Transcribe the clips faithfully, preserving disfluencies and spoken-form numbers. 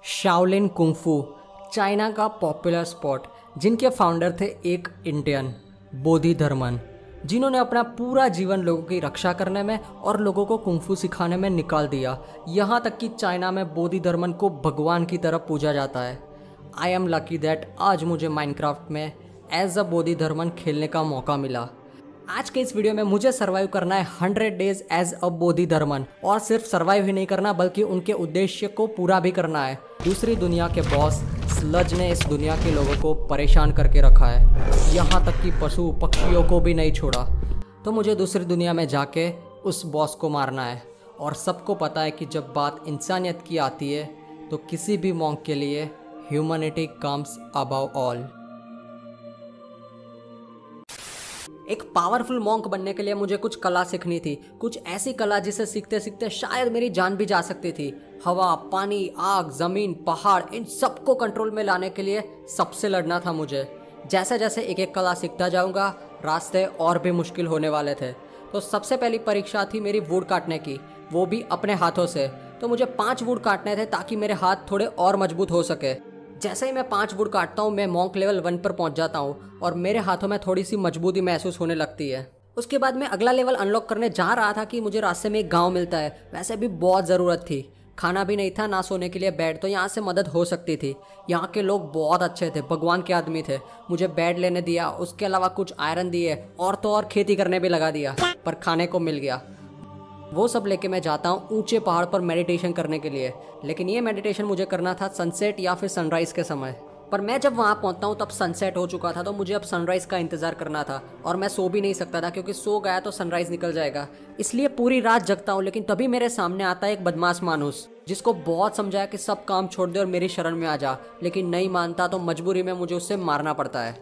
Shaolin kung fu China का popular sport, जिनके founder थे एक इंडियन बोधिधर्मन, जिन्होंने अपना पूरा जीवन लोगों की रक्षा करने में और लोगों को कुंफू सिखाने में निकाल दिया। यहाँ तक कि चाइना में बोधिधर्मन को भगवान की तरह पूजा जाता है। आई एम लकी दैट आज मुझे माइनक्राफ्ट में एज अ बोधिधर्मन खेलने का मौका मिला। आज के इस वीडियो में मुझे सर्वाइव करना है hundred days as a Bodhidharma, और सिर्फ सर्वाइव ही नहीं करना बल्कि उनके उद्देश्य को पूरा भी करना है। दूसरी दुनिया के बॉस स्लज ने इस दुनिया के लोगों को परेशान करके रखा है, यहाँ तक कि पशु पक्षियों को भी नहीं छोड़ा। तो मुझे दूसरी दुनिया में जाके उस बॉस को मारना है। और सबको पता है कि जब बात इंसानियत की आती है तो किसी भी मॉन्क के लिए ह्यूमैनिटी कम्स अबव ऑल। एक पावरफुल मॉन्क बनने के लिए मुझे कुछ कला सीखनी थी, कुछ ऐसी कला जिसे सीखते सीखते शायद मेरी जान भी जा सकती थी। हवा, पानी, आग, जमीन, पहाड़, इन सबको कंट्रोल में लाने के लिए सबसे लड़ना था मुझे। जैसे जैसे एक एक कला सीखता जाऊंगा, रास्ते और भी मुश्किल होने वाले थे। तो सबसे पहली परीक्षा थी मेरी वुड काटने की, वो भी अपने हाथों से। तो मुझे पाँच वुड काटने थे ताकि मेरे हाथ थोड़े और मजबूत हो सके। जैसे ही मैं पाँच वुड काटता हूँ, मैं मॉन्क लेवल वन पर पहुँच जाता हूँ और मेरे हाथों में थोड़ी सी मजबूती महसूस होने लगती है। उसके बाद मैं अगला लेवल अनलॉक करने जा रहा था कि मुझे रास्ते में एक गांव मिलता है। वैसे भी बहुत ज़रूरत थी, खाना भी नहीं था, ना सोने के लिए बेड, तो यहाँ से मदद हो सकती थी। यहाँ के लोग बहुत अच्छे थे, भगवान के आदमी थे। मुझे बेड लेने दिया, उसके अलावा कुछ आयरन दिए और तो और खेती करने भी लगा दिया, पर खाने को मिल गया। वो सब लेके मैं जाता हूँ ऊंचे पहाड़ पर मेडिटेशन करने के लिए। लेकिन ये मेडिटेशन मुझे करना था सनसेट या फिर सनराइज़ के समय। पर मैं जब वहाँ पहुँचता हूँ तब सनसेट हो चुका था, तो मुझे अब सनराइज़ का इंतज़ार करना था। और मैं सो भी नहीं सकता था क्योंकि सो गया तो सनराइज़ निकल जाएगा, इसलिए पूरी रात जगता हूँ। लेकिन तभी मेरे सामने आता है एक बदमाश मानुस, जिसको बहुत समझाया कि सब काम छोड़ दे और मेरी शरण में आ जा, लेकिन नहीं मानता। तो मजबूरी में मुझे उससे मारना पड़ता है।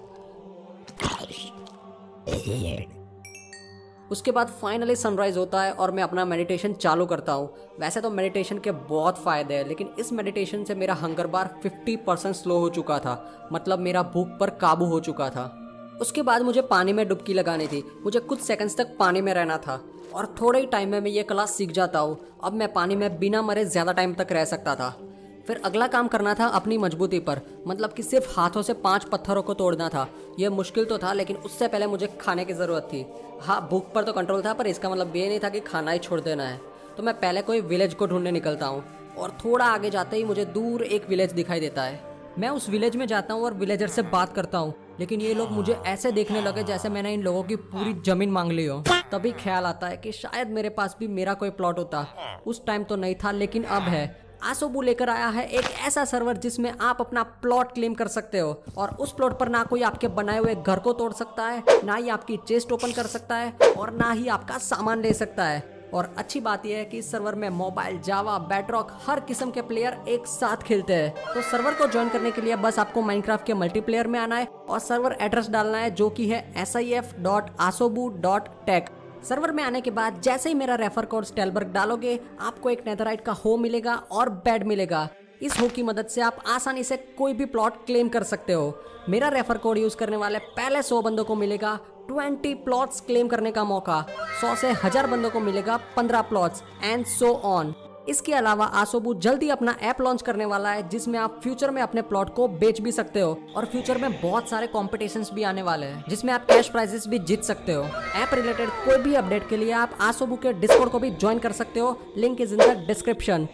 उसके बाद फाइनली सनराइज़ होता है और मैं अपना मेडिटेशन चालू करता हूँ। वैसे तो मेडिटेशन के बहुत फ़ायदे हैं, लेकिन इस मेडिटेशन से मेरा hunger bar fifty percent slow हो चुका था, मतलब मेरा भूख पर काबू हो चुका था। उसके बाद मुझे पानी में डुबकी लगानी थी। मुझे कुछ सेकंड्स तक पानी में रहना था और थोड़े ही टाइम में मैं ये कला सीख जाता हूँ। अब मैं पानी में बिना मरे ज़्यादा टाइम तक रह सकता था। फिर अगला काम करना था अपनी मजबूती पर, मतलब कि सिर्फ हाथों से पांच पत्थरों को तोड़ना था। यह मुश्किल तो था, लेकिन उससे पहले मुझे खाने की ज़रूरत थी। हाँ, भूख पर तो कंट्रोल था, पर इसका मतलब ये नहीं था कि खाना ही छोड़ देना है। तो मैं पहले कोई विलेज को ढूंढने निकलता हूँ और थोड़ा आगे जाते ही मुझे दूर एक विलेज दिखाई देता है। मैं उस विलेज में जाता हूँ और विलेजर से बात करता हूँ, लेकिन ये लोग मुझे ऐसे देखने लगे जैसे मैंने इन लोगों की पूरी ज़मीन मांग ली हो। तभी ख्याल आता है कि शायद मेरे पास भी मेरा कोई प्लॉट होता। उस टाइम तो नहीं था, लेकिन अब है। आसोबू लेकर आया है एक ऐसा सर्वर जिसमें आप अपना प्लॉट क्लेम कर सकते हो, और उस प्लॉट पर ना कोई आपके बनाए हुए घर को तोड़ सकता है, ना ही आपकी चेस्ट ओपन कर सकता है, और ना ही आपका सामान ले सकता है। और अच्छी बात यह है कि इस सर्वर में मोबाइल, जावा, बेडरॉक, हर किस्म के प्लेयर एक साथ खेलते हैं। तो सर्वर को ज्वाइन करने के लिए बस आपको माइनक्राफ्ट के मल्टीप्लेयर में आना है और सर्वर एड्रेस डालना है, जो कि है S I F dot asobu dot tech. Server में आने के बाद जैसे ही मेरा रेफर कोड स्टेलबर्ग डालोगे, आपको एक नेथराइट का हो मिलेगा और बेड मिलेगा। इस हो की मदद से आप आसानी से कोई भी प्लॉट क्लेम कर सकते हो। मेरा रेफर कोड यूज करने वाले पहले सौ बंदों को मिलेगा ट्वेंटी प्लॉट्स क्लेम करने का मौका, सौ से हजार बंदों को मिलेगा पंद्रह प्लॉट्स, एंड सो ऑन। इसके अलावा आसोबू जल्दी अपना ऐप लॉन्च करने वाला है, जिसमें आप फ्यूचर में अपने प्लॉट को बेच भी सकते हो। और फ्यूचर में बहुत सारे कॉम्पिटिशन्स भी आने वाले हैं, जिसमें आप कैश प्राइजेस भी जीत सकते हो। ऐप रिलेटेड कोई भी अपडेट के लिए आप आसोबू के डिस्कॉर्ड को भी ज्वाइन कर सकते हो, link is in the description.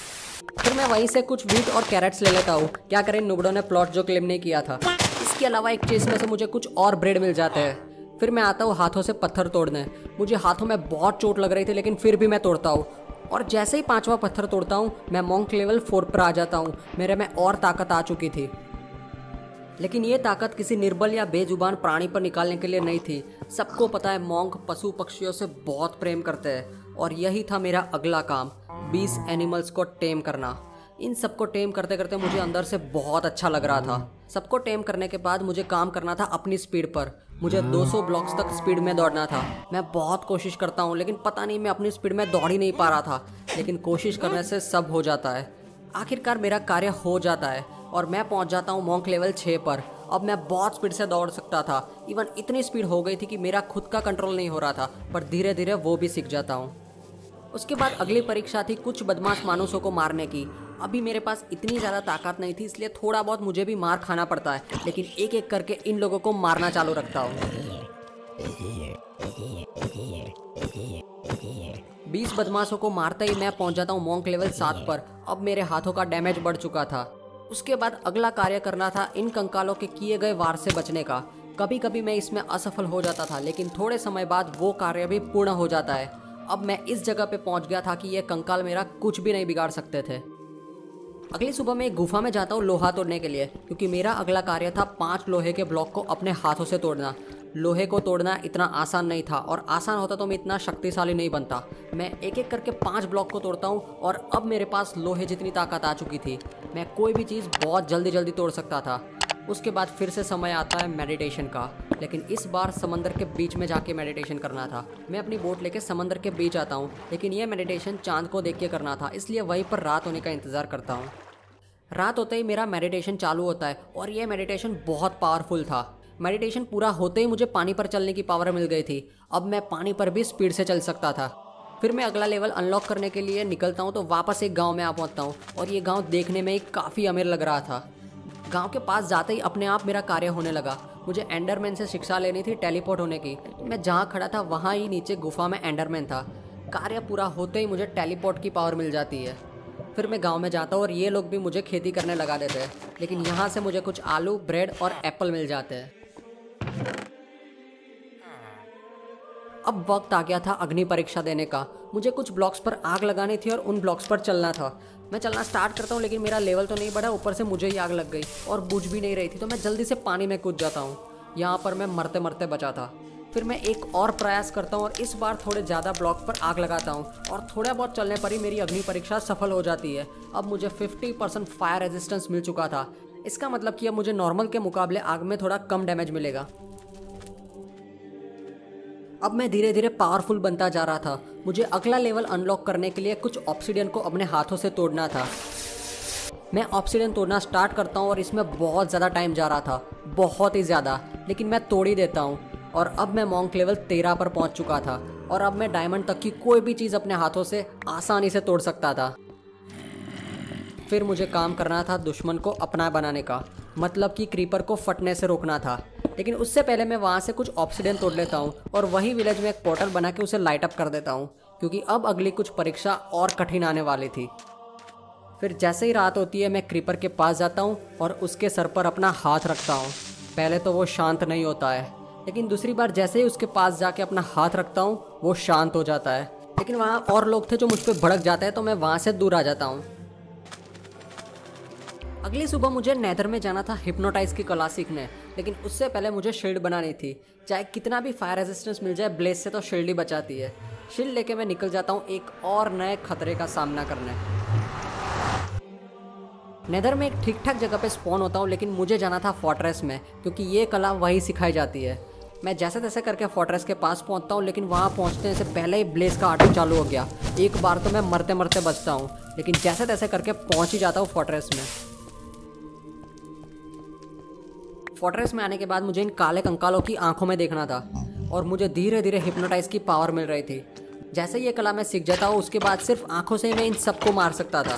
फिर मैं वहीं से कुछ व्हीट और कैरेट्स ले लेता हूँ। क्या करें, नुबड़ों ने प्लॉट जो क्लेम नहीं किया था। इसके अलावा एक चेस्ट में से मुझे कुछ और ब्रेड मिल जाते हैं। फिर मैं आता हूँ हाथों से पत्थर तोड़ने। मुझे हाथों में बहुत चोट लग रही थी, लेकिन फिर भी मैं तोड़ता हूँ। और जैसे ही पांचवा पत्थर तोड़ता हूँ, मैं मॉन्क लेवल फोर पर आ जाता हूँ। मेरे में और ताकत आ चुकी थी, लेकिन ये ताकत किसी निर्बल या बेजुबान प्राणी पर निकालने के लिए नहीं थी। सबको पता है मॉन्क पशु पक्षियों से बहुत प्रेम करते हैं, और यही था मेरा अगला काम, बीस एनिमल्स को टेम करना। इन सबको टेम करते करते मुझे अंदर से बहुत अच्छा लग रहा था। सबको टेम करने के बाद मुझे काम करना था अपनी स्पीड पर। मुझे दो सौ ब्लॉक्स तक स्पीड में दौड़ना था। मैं बहुत कोशिश करता हूँ, लेकिन पता नहीं मैं अपनी स्पीड में दौड़ ही नहीं पा रहा था। लेकिन कोशिश करने से सब हो जाता है। आखिरकार मेरा कार्य हो जाता है और मैं पहुँच जाता हूँ मॉन्क लेवल छः पर। अब मैं बहुत स्पीड से दौड़ सकता था। इवन इतनी स्पीड हो गई थी कि मेरा खुद का कंट्रोल नहीं हो रहा था, पर धीरे धीरे वो भी सीख जाता हूँ। उसके बाद अगली परीक्षा थी कुछ बदमाश मानुसों को मारने की। अभी मेरे पास इतनी ज़्यादा ताकत नहीं थी, इसलिए थोड़ा बहुत मुझे भी मार खाना पड़ता है, लेकिन एक एक करके इन लोगों को मारना चालू रखता हूँ। बीस बदमाशों को मारते ही मैं पहुंच जाता हूँ मॉन्क लेवल सात पर। अब मेरे हाथों का डैमेज बढ़ चुका था। उसके बाद अगला कार्य करना था इन कंकालों के किए गए वार से बचने का। कभी कभी मैं इसमें असफल हो जाता था, लेकिन थोड़े समय बाद वो कार्य भी पूर्ण हो जाता है। अब मैं इस जगह पे पहुंच गया था कि ये कंकाल मेरा कुछ भी नहीं बिगाड़ सकते थे। अगली सुबह मैं एक गुफा में जाता हूँ लोहा तोड़ने के लिए, क्योंकि मेरा अगला कार्य था पांच लोहे के ब्लॉक को अपने हाथों से तोड़ना। लोहे को तोड़ना इतना आसान नहीं था, और आसान होता तो मैं इतना शक्तिशाली नहीं बनता। मैं एक एक करके पांच ब्लॉक को तोड़ता हूँ और अब मेरे पास लोहे जितनी ताकत आ चुकी थी। मैं कोई भी चीज़ बहुत जल्दी जल्दी तोड़ सकता था। उसके बाद फिर से समय आता है मेडिटेशन का, लेकिन इस बार समंदर के बीच में जाके मेडिटेशन करना था। मैं अपनी बोट लेके समंदर के बीच आता हूँ, लेकिन यह मेडिटेशन चांद को देख के करना था, इसलिए वहीं पर रात होने का इंतज़ार करता हूँ। रात होते ही मेरा मेडिटेशन चालू होता है और यह मेडिटेशन बहुत पावरफुल था। मेडिटेशन पूरा होते ही मुझे पानी पर चलने की पावर मिल गई थी। अब मैं पानी पर भी स्पीड से चल सकता था। फिर मैं अगला लेवल अनलॉक करने के लिए निकलता हूँ तो वापस एक गांव में आ पहुँचता हूँ, और ये गांव देखने में काफ़ी अमीर लग रहा था। गांव के पास जाते ही अपने आप मेरा कार्य होने लगा। मुझे एंडरमैन से शिक्षा लेनी थी टेलीपोर्ट होने की। मैं जहाँ खड़ा था वहाँ ही नीचे गुफा में एंडरमैन था। कार्य पूरा होते ही मुझे टेलीपोर्ट की पावर मिल जाती है। फिर मैं गांव में जाता हूँ और ये लोग भी मुझे खेती करने लगा देते हैं, लेकिन यहाँ से मुझे कुछ आलू, ब्रेड और एप्पल मिल जाते हैं। अब वक्त आ गया था अग्नि परीक्षा देने का। मुझे कुछ ब्लॉक्स पर आग लगानी थी और उन ब्लॉक्स पर चलना था। मैं चलना स्टार्ट करता हूँ, लेकिन मेरा लेवल तो नहीं बढ़ा, ऊपर से मुझे ही आग लग गई और बुझ भी नहीं रही थी, तो मैं जल्दी से पानी में कूद जाता हूँ। यहाँ पर मैं मरते मरते बचा था। फिर मैं एक और प्रयास करता हूँ और इस बार थोड़े ज़्यादा ब्लॉक पर आग लगाता हूँ, और थोड़ा बहुत चलने पर ही मेरी अग्नि परीक्षा सफल हो जाती है। अब मुझे पचास परसेंट फायर रेजिस्टेंस मिल चुका था। इसका मतलब कि अब मुझे नॉर्मल के मुकाबले आग में थोड़ा कम डैमेज मिलेगा। अब मैं धीरे धीरे पावरफुल बनता जा रहा था। मुझे अगला लेवल अनलॉक करने के लिए कुछ ऑब्सिडियन को अपने हाथों से तोड़ना था। मैं ऑब्सिडियन तोड़ना स्टार्ट करता हूँ और इसमें बहुत ज़्यादा टाइम जा रहा था, बहुत ही ज़्यादा, लेकिन मैं तोड़ ही देता हूँ। और अब मैं मॉन्क लेवल तेरह पर पहुँच चुका था, और अब मैं डायमंड तक की कोई भी चीज़ अपने हाथों से आसानी से तोड़ सकता था। फिर मुझे काम करना था दुश्मन को अपना बनाने का, मतलब कि क्रीपर को फटने से रोकना था। लेकिन उससे पहले मैं वहाँ से कुछ ऑब्सिडियन तोड़ लेता हूँ और वही विलेज में एक पोर्टल बना के उसे लाइट अप कर देता हूँ, क्योंकि अब अगली कुछ परीक्षा और कठिन आने वाली थी। फिर जैसे ही रात होती है मैं क्रीपर के पास जाता हूँ और उसके सर पर अपना हाथ रखता हूँ। पहले तो वो शांत नहीं होता है, लेकिन दूसरी बार जैसे ही उसके पास जाके अपना हाथ रखता हूँ वो शांत हो जाता है। लेकिन वहाँ और लोग थे जो मुझ पर भड़क जाते हैं, तो मैं वहाँ से दूर आ जाता हूँ। अगली सुबह मुझे नेदर में जाना था हिप्नोटाइज की कला सीखने, लेकिन उससे पहले मुझे शील्ड बनानी थी। चाहे कितना भी फायर रेजिस्टेंस मिल जाए, ब्लेज से तो शील्ड ही बचाती है। शील्ड लेके मैं निकल जाता हूँ एक और नए खतरे का सामना करने। नेदर में एक ठीक ठाक जगह पे स्पॉन होता हूँ, लेकिन मुझे जाना था फोर्ट्रेस में, क्योंकि ये कला वही सिखाई जाती है। मैं जैसे तैसे करके फोर्ट्रेस के पास पहुँचता हूँ, लेकिन वहाँ पहुँचने से पहले ही ब्लेज का आर्टिंग चालू हो गया। एक बार तो मैं मरते मरते बचता हूँ, लेकिन जैसे तैसे करके पहुँच ही जाता हूँ फोर्ट्रेस में। फोर्ट्रेस में आने के बाद मुझे इन काले कंकालों की आंखों में देखना था, और मुझे धीरे धीरे हिप्नोटाइज की पावर मिल रही थी। जैसे ये कला मैं सीख जाता हूँ, उसके बाद सिर्फ आंखों से मैं इन सबको मार सकता था।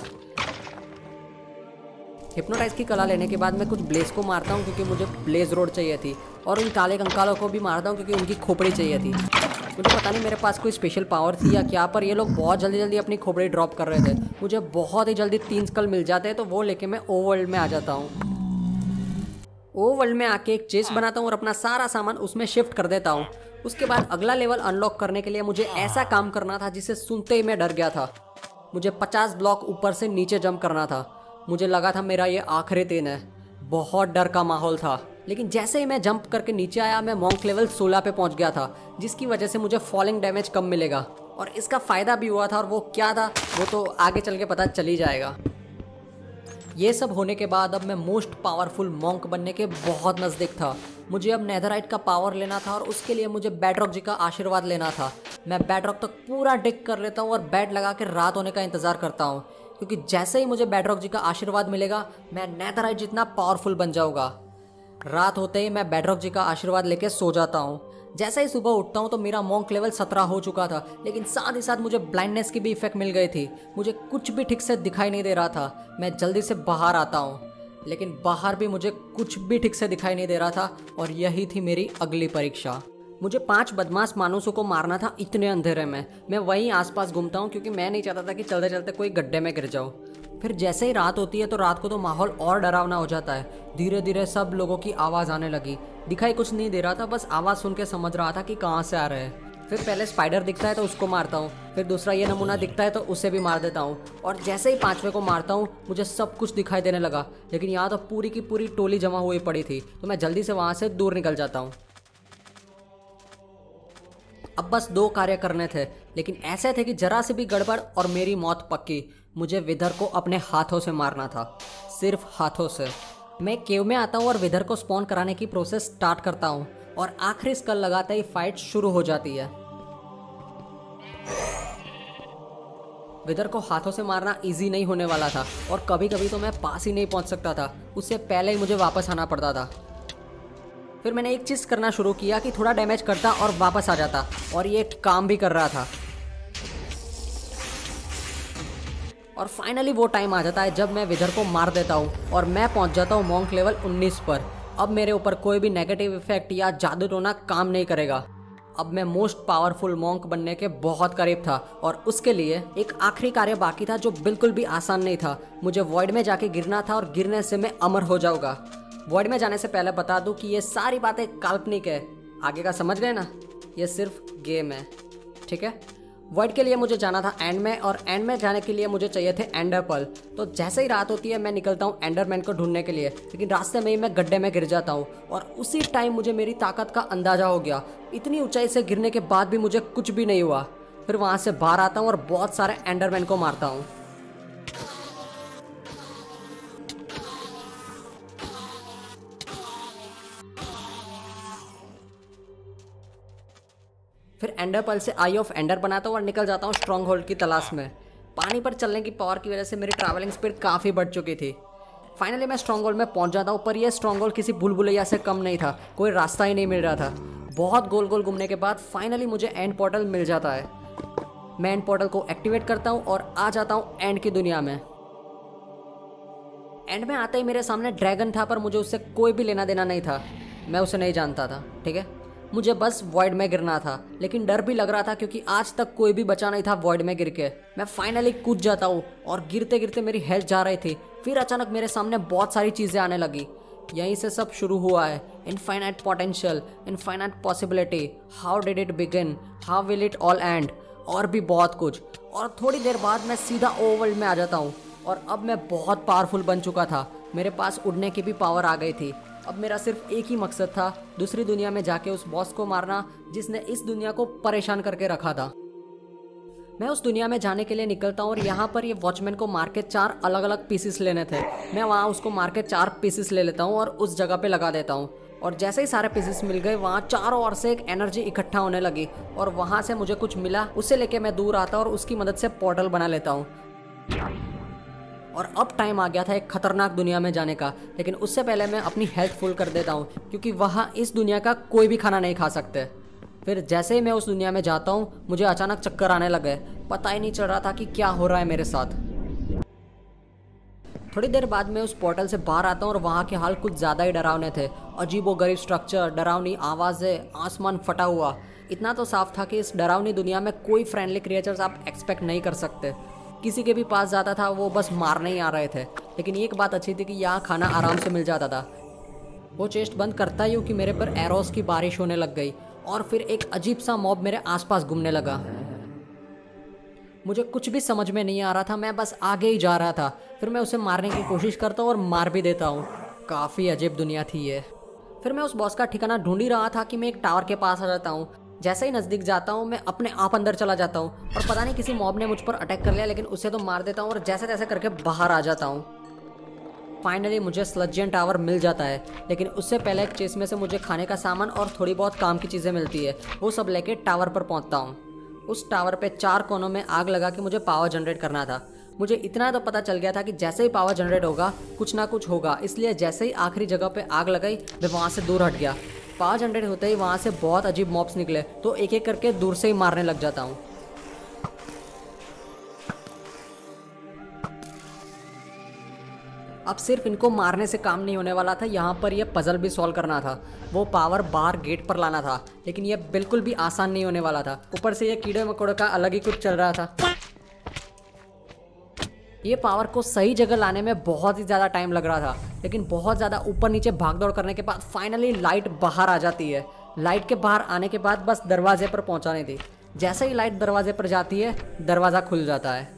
हिप्नोटाइज की कला लेने के बाद मैं कुछ ब्लेज को मारता हूँ, क्योंकि मुझे ब्लेज रोड चाहिए थी, और इन काले कंकालों को भी मारता हूँ क्योंकि उनकी खोपड़ी चाहिए थी। मुझे पता नहीं मेरे पास कोई स्पेशल पावर थी या क्या, पर ये लोग बहुत जल्दी जल्दी अपनी खोपड़ी ड्रॉप कर रहे थे। मुझे बहुत ही जल्दी तीन स्कल मिल जाते हैं, तो वो लेके मैं ओवरवर्ल्ड में आ जाता हूँ। ओवरवर्ल्ड में आके एक चेस्ट बनाता हूँ और अपना सारा सामान उसमें शिफ्ट कर देता हूँ। उसके बाद अगला लेवल अनलॉक करने के लिए मुझे ऐसा काम करना था जिसे सुनते ही मैं डर गया था। मुझे पचास ब्लॉक ऊपर से नीचे जंप करना था। मुझे लगा था मेरा ये आखिरी दिन है। बहुत डर का माहौल था, लेकिन जैसे ही मैं जंप करके नीचे आया, मैं मॉन्क लेवल सोलह पे पहुंच गया था, जिसकी वजह से मुझे फॉलिंग डैमेज कम मिलेगा, और इसका फ़ायदा भी हुआ था। और वो क्या था वो तो आगे चल के पता चल ही जाएगा। ये सब होने के बाद अब मैं मोस्ट पावरफुल मॉन्क बनने के बहुत नज़दीक था। मुझे अब नेदरराइट का पावर लेना था, और उसके लिए मुझे बेडरॉक जी का आशीर्वाद लेना था। मैं बेडरॉक तक पूरा डिग कर लेता हूँ और बेड लगा के रात होने का इंतज़ार करता हूँ, क्योंकि जैसे ही मुझे बेडरॉक जी का आशीर्वाद मिलेगा मैं नेदरराइट जितना पावरफुल बन जाऊँगा। रात होते ही मैं बेडरॉक जी का आशीर्वाद लेके सो जाता हूँ। जैसे ही सुबह उठता हूँ तो मेरा मॉन्क लेवल सत्रह हो चुका था, लेकिन साथ ही साथ मुझे ब्लाइंडनेस की भी इफेक्ट मिल गई थी। मुझे कुछ भी ठीक से दिखाई नहीं दे रहा था। मैं जल्दी से बाहर आता हूँ, लेकिन बाहर भी मुझे कुछ भी ठीक से दिखाई नहीं दे रहा था। और यही थी मेरी अगली परीक्षा। मुझे पांच बदमाश मानुसों को मारना था इतने अंधेरे में। मैं वहीं आसपास घूमता हूँ क्योंकि मैं नहीं चाहता था कि चलते चलते कोई गड्ढे में गिर जाऊँ। फिर जैसे ही रात होती है तो रात को तो माहौल और डरावना हो जाता है। धीरे धीरे सब लोगों की आवाज़ आने लगी। दिखाई कुछ नहीं दे रहा था, बस आवाज़ सुन के समझ रहा था कि कहाँ से आ रहे हैं। फिर पहले स्पाइडर दिखता है तो उसको मारता हूँ, फिर दूसरा ये नमूना दिखता है तो उसे भी मार देता हूँ। और जैसे ही पांचवे को मारता हूँ मुझे सब कुछ दिखाई देने लगा, लेकिन यहाँ तो पूरी की पूरी टोली जमा हुई पड़ी थी, तो मैं जल्दी से वहाँ से दूर निकल जाता हूँ। अब बस दो कार्य करने थे, लेकिन ऐसे थे कि जरा से भी गड़बड़ और मेरी मौत पक्की। मुझे विदर को अपने हाथों से मारना था, सिर्फ हाथों से। मैं केव में आता हूँ और विदर को स्पॉन कराने की प्रोसेस स्टार्ट करता हूँ, और आखिरी स्कल लगाते ही फाइट शुरू हो जाती है। विदर को हाथों से मारना इजी नहीं होने वाला था, और कभी कभी तो मैं पास ही नहीं पहुंच सकता था। उससे पहले ही मुझे वापस आना पड़ता था। फिर मैंने एक चीज़ करना शुरू किया कि थोड़ा डैमेज करता और वापस आ जाता, और ये काम भी कर रहा था। और फाइनली वो टाइम आ जाता है जब मैं विदर को मार देता हूँ और मैं पहुँच जाता हूँ मॉन्क लेवल उन्नीस पर। अब मेरे ऊपर कोई भी नेगेटिव इफेक्ट या जादू टोना काम नहीं करेगा। अब मैं मोस्ट पावरफुल मॉन्क बनने के बहुत करीब था, और उसके लिए एक आखिरी कार्य बाकी था जो बिल्कुल भी आसान नहीं था। मुझे वॉइड में जाके गिरना था, और गिरने से मैं अमर हो जाऊंगा। वॉइड में जाने से पहले बता दूं कि ये सारी बातें काल्पनिक है। आगे का समझ गए ना, ये सिर्फ गेम है, ठीक है। वॉइड के लिए मुझे जाना था एंड में, और एंड में जाने के लिए मुझे चाहिए थे एंडर पर्ल। तो जैसे ही रात होती है मैं निकलता हूँ एंडरमैन को ढूंढने के लिए, लेकिन रास्ते में ही मैं गड्ढे में गिर जाता हूँ। और उसी टाइम मुझे मेरी ताकत का अंदाजा हो गया। इतनी ऊंचाई से गिरने के बाद भी मुझे कुछ भी नहीं हुआ। फिर वहाँ से बाहर आता हूँ और बहुत सारे एंडरमैन को मारता हूँ। फिर एंडर पर्ल से आई ऑफ एंडर बनाता हूँ और निकल जाता हूँ स्ट्रॉन्ग होल्ड की तलाश में। पानी पर चलने की पावर की वजह से मेरी ट्रैवलिंग स्पीड काफ़ी बढ़ चुकी थी। फाइनली मैं स्ट्रॉन्ग होल्ड में पहुँच जाता हूँ, पर यह स्ट्रॉन्ग होल्ड किसी भूल भुलैया से कम नहीं था। कोई रास्ता ही नहीं मिल रहा था। बहुत गोल गोल घूमने के बाद फाइनली मुझे एंड पोर्टल मिल जाता है। मैं एंड पोर्टल को एक्टिवेट करता हूँ और आ जाता हूँ एंड की दुनिया में। एंड में आते ही मेरे सामने ड्रैगन था, पर मुझे उससे कोई भी लेना देना नहीं था। मैं उसे नहीं जानता था, ठीक है। मुझे बस वॉइड में गिरना था, लेकिन डर भी लग रहा था क्योंकि आज तक कोई भी बचा नहीं था वॉइड में गिर के। मैं फाइनली कूद जाता हूँ और गिरते गिरते मेरी हेल्थ जा रही थी। फिर अचानक मेरे सामने बहुत सारी चीज़ें आने लगी। यहीं से सब शुरू हुआ है। Infinite potential, infinite possibility, how did it begin, how will it all end, और भी बहुत कुछ। और थोड़ी देर बाद मैं सीधा ओवरवर्ल्ड में आ जाता हूँ, और अब मैं बहुत पावरफुल बन चुका था। मेरे पास उड़ने की भी पावर आ गई थी। अब मेरा सिर्फ एक ही मकसद था, दूसरी दुनिया में जाके उस बॉस को मारना जिसने इस दुनिया को परेशान करके रखा था। मैं उस दुनिया में जाने के लिए निकलता हूँ, और यहाँ पर ये वॉचमैन को मार के चार अलग अलग पीसेस लेने थे। मैं वहाँ उसको मार के चार पीसेस ले लेता हूँ और उस जगह पे लगा देता हूँ। और जैसे ही सारे पीसेस मिल गए, वहाँ चारों ओर से एक एनर्जी इकट्ठा होने लगी, और वहाँ से मुझे कुछ मिला। उसे लेके मैं दूर आता और उसकी मदद से पोर्टल बना लेता हूँ। और अब टाइम आ गया था एक खतरनाक दुनिया में जाने का, लेकिन उससे पहले मैं अपनी हेल्थ फुल कर देता हूँ, क्योंकि वहाँ इस दुनिया का कोई भी खाना नहीं खा सकते। फिर जैसे ही मैं उस दुनिया में जाता हूँ, मुझे अचानक चक्कर आने लगे। पता ही नहीं चल रहा था कि क्या हो रहा है मेरे साथ। थोड़ी देर बाद मैं उस पोर्टल से बाहर आता हूँ, और वहाँ के हाल कुछ ज़्यादा ही डरावने थे। अजीबोगरीब स्ट्रक्चर, डरावनी आवाज़ें, आसमान फटा हुआ। इतना तो साफ था कि इस डरावनी दुनिया में कोई फ्रेंडली क्रिएचर्स आप एक्सपेक्ट नहीं कर सकते। किसी के भी पास जाता था वो बस मारने ही आ रहे थे। लेकिन एक बात अच्छी थी कि यहाँ खाना आराम से मिल जाता था। वो चेस्ट बंद करता ही हूँ कि मेरे पर एरोस की बारिश होने लग गई, और फिर एक अजीब सा मॉब मेरे आसपास घूमने लगा। मुझे कुछ भी समझ में नहीं आ रहा था, मैं बस आगे ही जा रहा था। फिर मैं उसे मारने की कोशिश करता हूँ और मार भी देता हूँ। काफ़ी अजीब दुनिया थी ये। फिर मैं उस बॉस का ठिकाना ढूंढ ही रहा था कि मैं एक टावर के पास आ जाता हूँ। जैसे ही नज़दीक जाता हूँ, मैं अपने आप अंदर चला जाता हूँ, और पता नहीं किसी मॉब ने मुझ पर अटैक कर लिया, लेकिन उसे तो मार देता हूँ और जैसे तैसे करके बाहर आ जाता हूँ। फाइनली मुझे स्लजियन टावर मिल जाता है, लेकिन उससे पहले एक चेस में से मुझे खाने का सामान और थोड़ी बहुत काम की चीज़ें मिलती है। वो सब लेके टावर पर पहुँचता हूँ। उस टावर पे चार कोनों में आग लगा के मुझे पावर जनरेट करना था। मुझे इतना तो पता चल गया था कि जैसे ही पावर जनरेट होगा कुछ ना कुछ होगा, इसलिए जैसे ही आखिरी जगह पे आग लगाई मैं वहाँ से दूर हट गया। पावर जनरेट होते ही वहाँ से बहुत अजीब मॉब्स निकले, तो एक एक करके दूर से ही मारने लग जाता हूँ। अब सिर्फ इनको मारने से काम नहीं होने वाला था, यहाँ पर ये पजल भी सॉल्व करना था। वो पावर बाहर गेट पर लाना था, लेकिन ये बिल्कुल भी आसान नहीं होने वाला था। ऊपर से ये कीड़े मकोड़े का अलग ही कुछ चल रहा था। ये पावर को सही जगह लाने में बहुत ही ज़्यादा टाइम लग रहा था, लेकिन बहुत ज़्यादा ऊपर नीचे भाग दौड़ करने के बाद फाइनली लाइट बाहर आ जाती है। लाइट के बाहर आने के बाद बस दरवाजे पर पहुँचानी थी। जैसे ही लाइट दरवाजे पर जाती है दरवाज़ा खुल जाता है,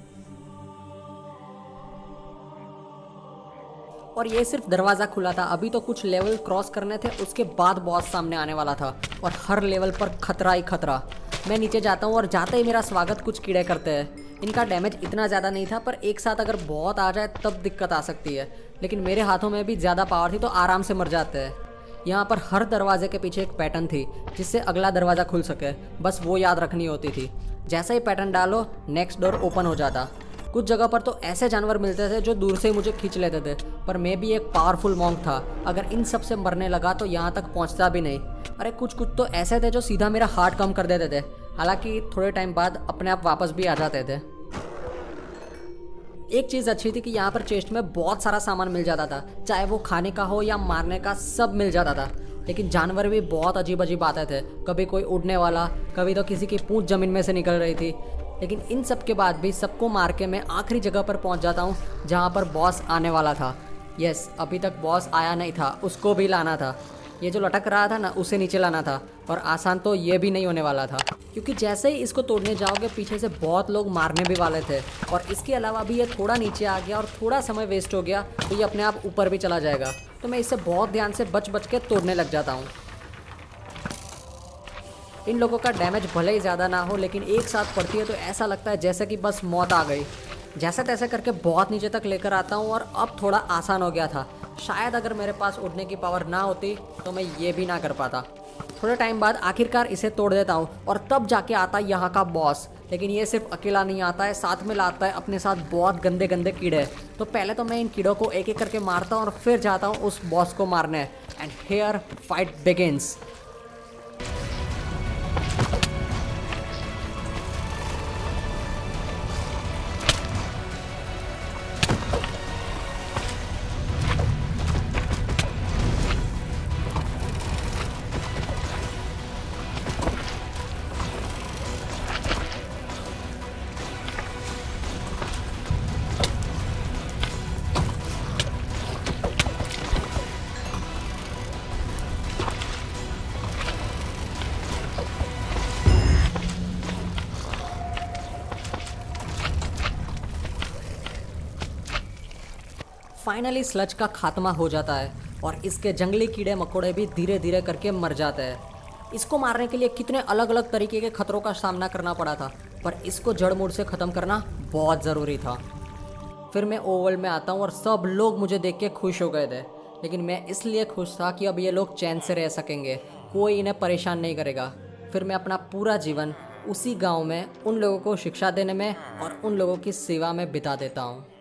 और ये सिर्फ दरवाज़ा खुला था। अभी तो कुछ लेवल क्रॉस करने थे, उसके बाद बॉस सामने आने वाला था, और हर लेवल पर खतरा ही खतरा। मैं नीचे जाता हूँ और जाते ही मेरा स्वागत कुछ कीड़े करते हैं। इनका डैमेज इतना ज़्यादा नहीं था, पर एक साथ अगर बहुत आ जाए तब दिक्कत आ सकती है, लेकिन मेरे हाथों में भी ज़्यादा पावर थी तो आराम से मर जाते हैं। यहाँ पर हर दरवाजे के पीछे एक पैटर्न थी जिससे अगला दरवाज़ा खुल सके, बस वो याद रखनी होती थी। जैसे ही पैटर्न डालो नेक्स्ट डोर ओपन हो जाता। कुछ जगह पर तो ऐसे जानवर मिलते थे जो दूर से ही मुझे खींच लेते थे, पर मैं भी एक पावरफुल मॉन्क था। अगर इन सब से मरने लगा तो यहाँ तक पहुँचता भी नहीं। अरे कुछ कुछ तो ऐसे थे जो सीधा मेरा हार्ट कम कर देते थे, हालांकि थोड़े टाइम बाद अपने आप वापस भी आ जाते थे। एक चीज़ अच्छी थी कि यहाँ पर चेस्ट में बहुत सारा सामान मिल जाता था, चाहे वो खाने का हो या मारने का, सब मिल जाता था। लेकिन जानवर भी बहुत अजीब अजीब आते थे, कभी कोई उड़ने वाला, कभी तो किसी की पूंछ ज़मीन में से निकल रही थी। लेकिन इन सब के बाद भी सबको मार के मैं आखिरी जगह पर पहुंच जाता हूं जहां पर बॉस आने वाला था। यस, अभी तक बॉस आया नहीं था, उसको भी लाना था। ये जो लटक रहा था ना, उसे नीचे लाना था, और आसान तो ये भी नहीं होने वाला था, क्योंकि जैसे ही इसको तोड़ने जाओगे पीछे से बहुत लोग मारने भी वाले थे। और इसके अलावा भी ये थोड़ा नीचे आ गया और थोड़ा समय वेस्ट हो गया तो ये अपने आप ऊपर भी चला जाएगा। तो मैं इससे बहुत ध्यान से बच बच के तोड़ने लग जाता हूँ। इन लोगों का डैमेज भले ही ज़्यादा ना हो, लेकिन एक साथ पड़ती है तो ऐसा लगता है जैसे कि बस मौत आ गई। जैसे तैसे करके बहुत नीचे तक लेकर आता हूँ, और अब थोड़ा आसान हो गया था। शायद अगर मेरे पास उड़ने की पावर ना होती तो मैं ये भी ना कर पाता। थोड़े टाइम बाद आखिरकार इसे तोड़ देता हूँ, और तब जाके आता है यहाँ का बॉस। लेकिन ये सिर्फ अकेला नहीं आता है, साथ में लाता है अपने साथ बहुत गंदे गंदे कीड़े। तो पहले तो मैं इन कीड़ों को एक एक करके मारता हूँ और फिर जाता हूँ उस बॉस को मारने। And here fight begins. Finally sludge का खात्मा हो जाता है, और इसके जंगली कीड़े मकोड़े भी धीरे धीरे करके मर जाते हैं। इसको मारने के लिए कितने अलग अलग तरीके के खतरों का सामना करना पड़ा था, पर इसको जड़ मूड़ से ख़त्म करना बहुत ज़रूरी था। फिर मैं ओवर्ल्ड में आता हूँ और सब लोग मुझे देख के खुश हो गए थे, लेकिन मैं इसलिए खुश था कि अब ये लोग चैन से रह सकेंगे, कोई इन्हें परेशान नहीं करेगा। फिर मैं अपना पूरा जीवन उसी गाँव में उन लोगों को शिक्षा देने में और उन लोगों की सेवा में बिता देता हूँ।